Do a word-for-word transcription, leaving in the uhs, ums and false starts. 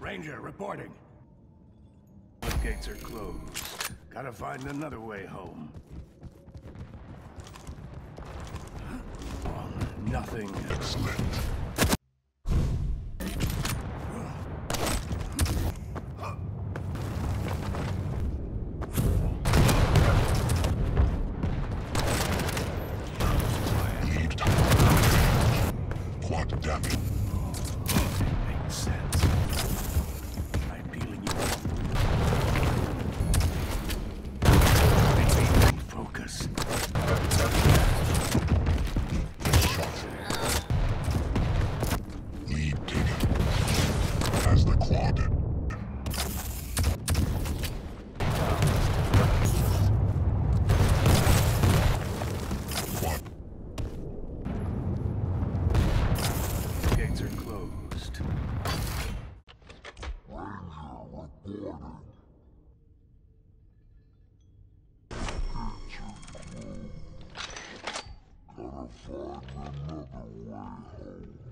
Ranger, reporting. Gates are closed. Gotta find another way home. On nothing. Excellent. Quad damage. Makes sense. I'm peeling you off. Focus. Lead taken. As the quad. Quad. Gates are closed. Ranger reporting. Gotta find another way home.